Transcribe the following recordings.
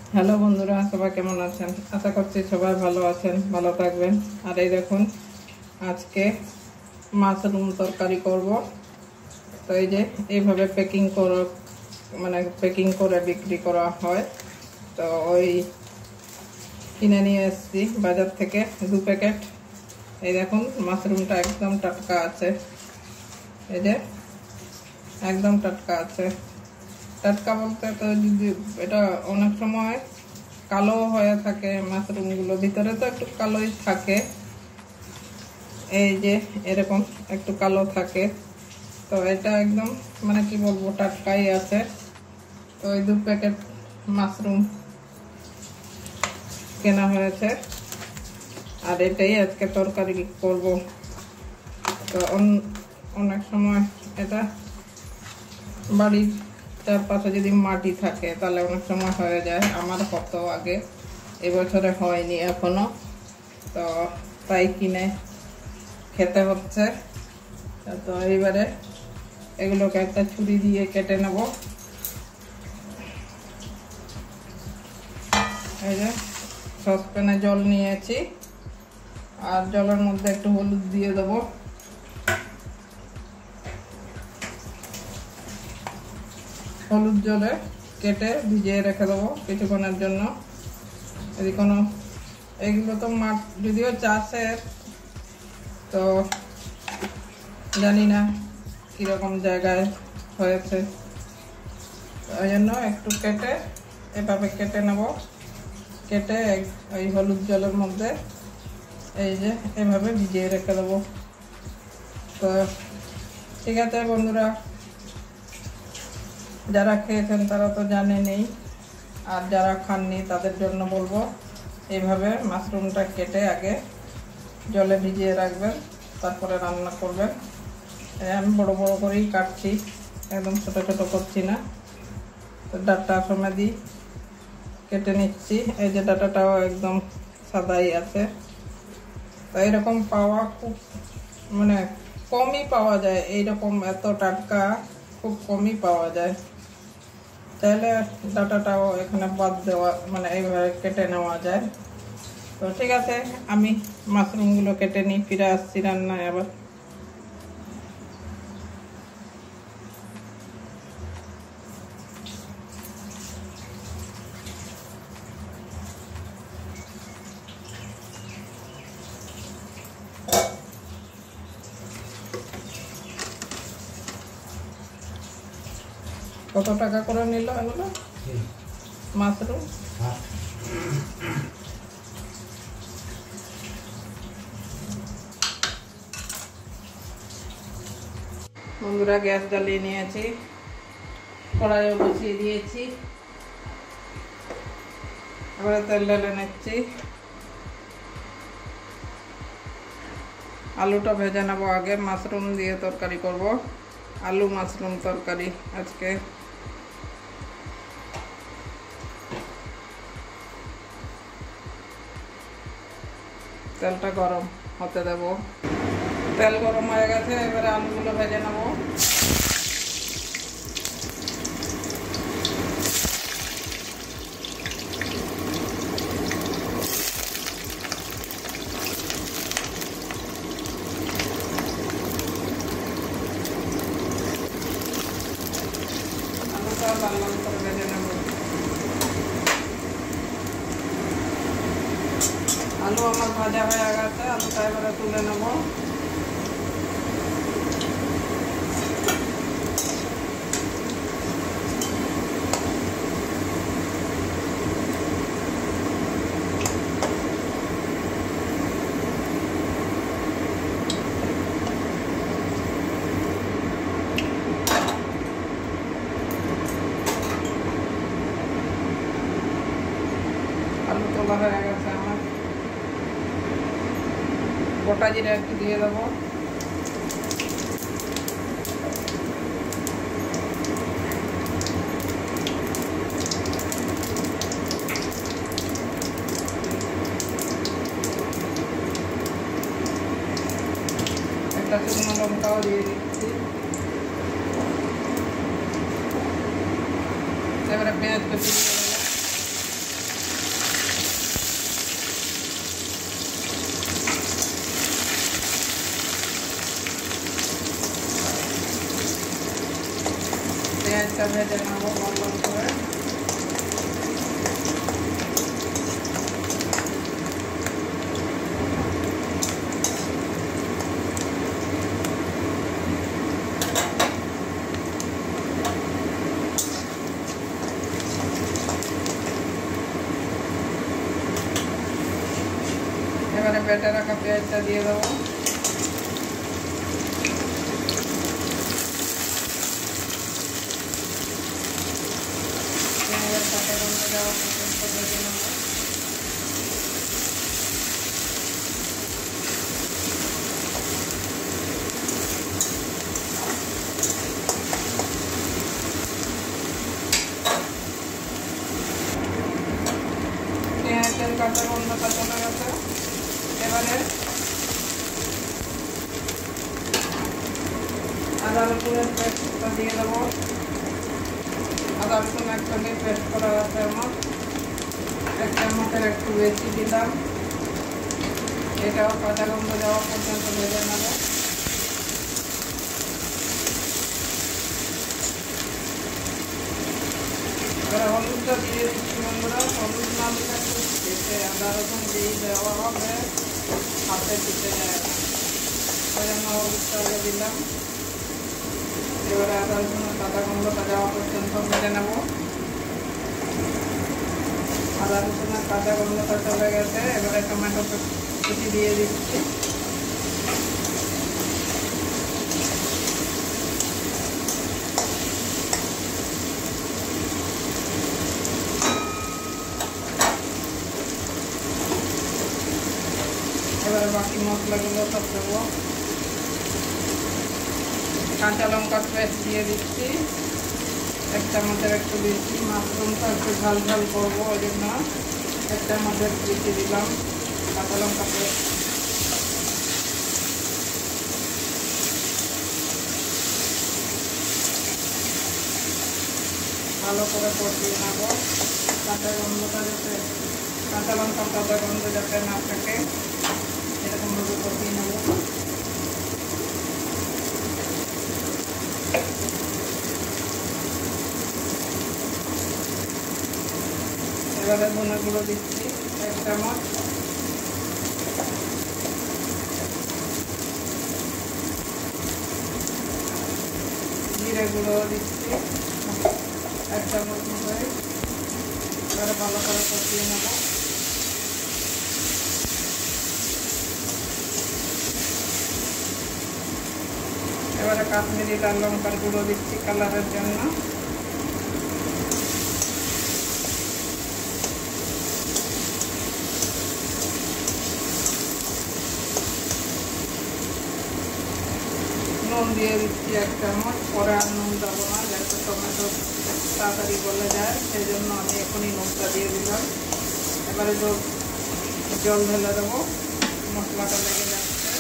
Hello বন্ধুরা, সবাই কেমন আছেন? আশা করছি সবাই ভালো আছেন, ভালো থাকবেন। আর এই দেখুন, আজকে মাশরুম তরকারি করব। তো এই যে এইভাবে প্যাকিং করে বিক্রি করা হয়। তো ওই কিনে নিয়ে এসেছি বাজার থেকে 2 প্যাকেট। এই দেখুন, মাশরুমটা একদম টাটকা আছে। এই যে একদম টাটকা আছে। টাটকা বলতে তো যদি এটা অনেক সময় কালো হয়ে থাকে, মাশরুমগুলো ভিতরে তো একটু কালোই থাকে। এই যে এরকম একটু কালো থাকে। তো এটা একদম কি বলবো, টাটকাই আছে। তো এই 2 প্যাকেট মাশরুম কেনা হয়েছে, আর এটাই আজকে তরকারি করব। তো অনেক সময় এটা বাড়ির চারপাশে যদি মাটি থাকে তাহলে অনেক সময় হয়ে যায়। আমার কত আগে, এবছরে হয়নি এখনো, তো তাই কিনে খেতে হচ্ছে। তো এইবারে এগুলোকে একটা ছুরি দিয়ে কেটে নেব। এই যে সসপ্যানে জল নিয়েছি, আর জলের মধ্যে একটু হলুদ দিয়ে দেবো। হলুদ জলে কেটে ভিজিয়ে রেখে দেবো কিছুক্ষণের জন্য। যদি এগুলো তো মাঠ যদিও চাষের, তো জানি না কীরকম জায়গায় হয়েছে, ওই জন্য একটু এভাবে কেটে নেব। কেটে ওই হলুদ জলের মধ্যে এই যে এভাবে ভিজিয়ে রেখে দেবো। তো ঠিক আছে বন্ধুরা, যারা খেয়েছেন তারা তো জানেনই, আর যারা খাননি তাদের জন্য বলবো, এইভাবে মাশরুমটা কেটে আগে জলে ভিজিয়ে রাখবেন, তারপরে রান্না করবেন। আমি বড় বড় করেই কাটছি, একদম ছোট ছোট করছি না। তো ডাঁটা সমেত কেটে নিচ্ছি। এই যে ডাঁটাটাও একদম সাদাই আছে। তো এরকম পাওয়া খুব কমই পাওয়া যায়, এইরকম এত টাটকা খুব কমই পাওয়া যায়। চাইলে ডাঁটাটাও এখানে বাদ দেওয়া, এইভাবে কেটে নেওয়া যায়। তো ঠিক আছে, আমি মাশরুমগুলো কেটে নিই, ফিরে আসছি রান্নায় আবার। কত টাকা করে নিল এগুলো মাশরুম? বন্ধুরা, গ্যাস জ্বালিয়ে নিয়েছি, কড়াইও বসিয়ে দিয়েছি। এবারে তেল ঢেলে নিচ্ছি। আলুটা ভেজে নেবো আগে, মাশরুম দিয়ে তরকারি করব। আলু মাশরুম তরকারি আজকে। তেলটা গরম হতে দেব। তেল গরম হয়ে গেছে, এবারে আলুগুলো ভেজে নেব। আলুটা লাল লাল করে ভেজে নেব। আলু আমার ভাজা হয়ে গেছে, আলুটা এবারে তুলে নেব। আলু তোলা হয়ে গেছে আমার। গোটা জিরা একটু দিয়ে দেবো। একটা শুকনো লঙ্কাও দিয়ে দিচ্ছি। এবারে পেঁয়াজ কুচি দিয়ে দেবো। ভেজে নেব লাল করে। এবারে বেটে রাখা পেঁয়াজটা দিয়ে দেবো। পেঁয়াজের কাঁচা গন্ধ যাওয়া পর্যন্ত ভেজে নেব। পেঁয়াজের কাঁচা গন্ধটা চলে গেছে। এবারে আদা রসুনের পেস্টটা দিয়ে দেবো। আদা রসুন একসঙ্গে পেস্ট করা আছে আমার, 1 চামচের একটু বেশি দিলাম। এটাও কাঁচা গন্ধ যাওয়া পর্যন্ত ভেজে নেব। এবারে হলুদটা দিয়ে দিচ্ছি বন্ধুরা। হলুদ না দিলে এতে আদা রসুন দিয়ে দেওয়া হবে, হাতে দিতে যায় না, ওই জন্য হলুদটা আগে দিলাম। এবারে আদা রসুনের কাঁচা গন্ধটা যাওয়া পর্যন্ত ভেজে নেব। আদা রসুনের কাঁচা গন্ধটা চলে গেছে। এবারে টমেটো কুচি দিয়ে দিচ্ছি। এবারে বাকি মশলাগুলো সব দেবো। কাঁচা লঙ্কার পেস্ট দিয়ে দিচ্ছি 1 চামচের একটু বেশি। মাশরুমটা একটু ঝাল ঝাল করবো, ওই জন্য 1 চামচের বেশি দিলাম কাঁচা লঙ্কা পেস্ট। ভালো করে কষিয়ে নেব। কাঁচা গন্ধটা যাতে, কাঁচা লঙ্কার কাঁচা গন্ধ যাতে না থাকে, এরকমভাবে কষিয়ে নেব। এবারে ধনে গুঁড়ো দিচ্ছি 1 চামচ। জিরে গুঁড়ো দিচ্ছি 1 চামচ মতো। এবারে ভালো করে কষিয়ে নেব। এবারে কাশ্মীরি লাল লঙ্কার গুঁড়ো দিচ্ছি কালারের জন্য। নুন দিয়ে দিচ্ছি 1 চামচ। পরে আর নুন দেবো না, যাতে টমেটো তাড়াতাড়ি গলে যায়, সেই জন্য আমি এখনই নুনটা দিয়ে দিলাম। এবারে জল ঢেলে দেবো, মশলাটা লেগে যাচ্ছে।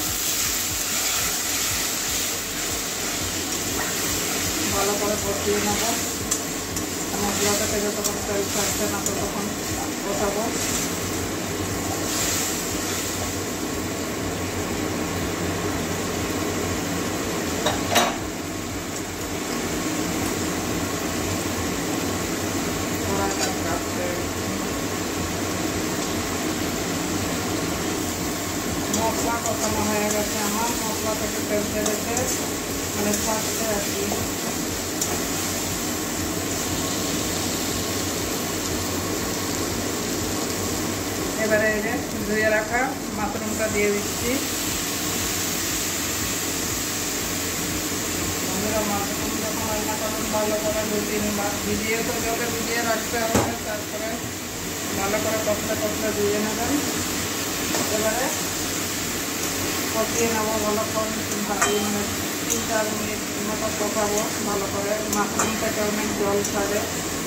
ভালো করে কষিয়ে নেব। মশলাটা থেকে যতক্ষণ তেল ছাড়ছে না ততক্ষণ কষাবো। মশলা কষানো হয়ে গেছে আমার। মশলা থেকে তেল ছেড়েছে, মানে ছাড়ছে আর কি। এবারে এই যে ধুয়ে রাখা মাশরুমটা দিয়ে দিচ্ছি। বন্ধুরা, মাশরুম যখন রান্না করুন ভালো করে 2-3 বার ভিজিয়ে, তো জলে ভিজিয়ে রাখতে হবে। তারপরে ভালো করে কষলে ধুয়ে নেবেন। এবারে কষিয়ে নেবো ভালোক্ষণ, 3-4 মিনিট মতো কষাবো ভালো করে। মাশরুম থেকে অনেক জল ছাড়ে।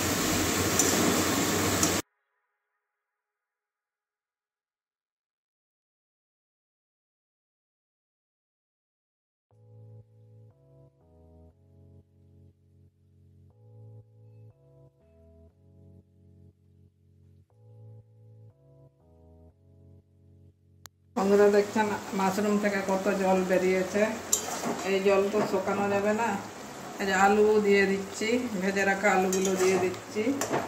বন্ধুরা দেখছেন মাশরুম থেকে কত জল বেরিয়েছে। এই জল তো শুকানো যাবে না, এই যে আলু দিয়ে দিচ্ছি, ভেজে রাখা আলুগুলো দিয়ে দিচ্ছি।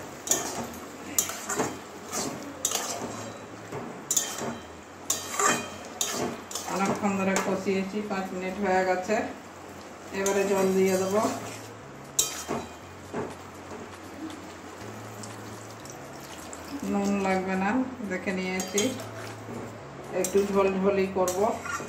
অনেকক্ষণ ধরে কষিয়েছি, 5 মিনিট হয়ে গেছে। এবারে জল দিয়ে দেবো। নুন লাগবে না, দেখে নিয়েছি। একটু ঝোল ঝোলই করবো।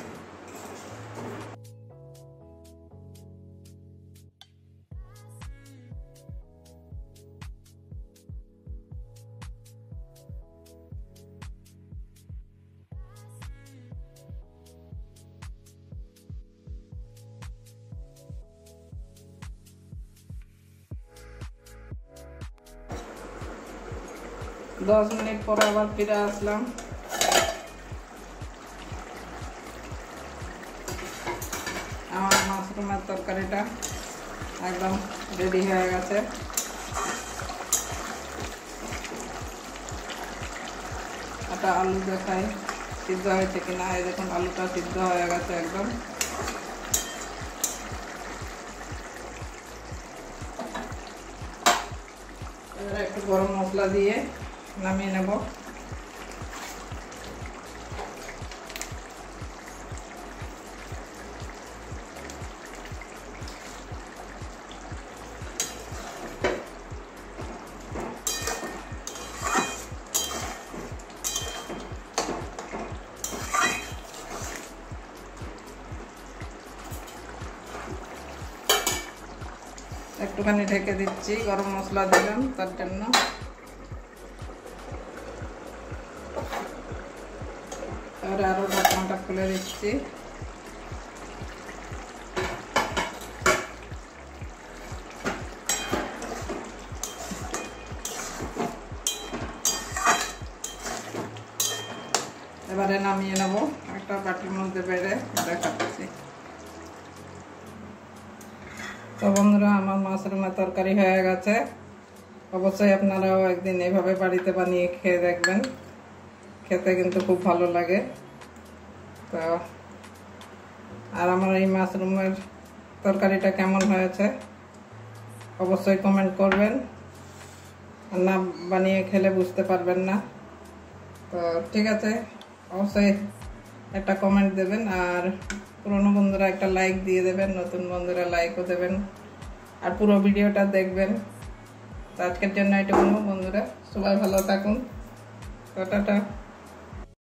दस मिनट पर आबार फिरे आसलाम। आमार माशरूमेर तरकारिटा एकदम रेडी हो गेছে। এটা আলু দেখাই সিদ্ধ হয়েছে কিনা। এই দেখুন আলুটা সিদ্ধ হয়ে গেছে একদম। এবারে একটু গরম মশলা দিয়ে নামিয়ে নেব। একটুখানি ঢেকে দিচ্ছি, গরম মশলা দিলাম তার জন্য। এবারে আরো ঢাকনাটা খুলে দিচ্ছি। এবারে নামিয়ে নেব, একটা বাটির মধ্যে বেড়ে দেখাচ্ছি। তো বন্ধুরা, আমার মাশরুমের তরকারি হয়ে গেছে। অবশ্যই আপনারাও একদিন এইভাবে বাড়িতে বানিয়ে খেয়ে দেখবেন, খেতে কিন্তু খুব ভালো লাগে। তো আর আমার এই মাশরুমের তরকারিটা কেমন হয়েছে অবশ্যই কমেন্ট করবেন। আর না বানিয়ে খেলে বুঝতে পারবেন না। তো ঠিক আছে, অবশ্যই একটা কমেন্ট দেবেন। আর পুরনো বন্ধুরা একটা লাইক দিয়ে দেবেন, নতুন বন্ধুরা লাইকও দেবেন, আর পুরো ভিডিওটা দেখবেন। তো আজকের জন্য এটুকু বন্ধুরা, সবাই ভালো থাকুন। টাটা।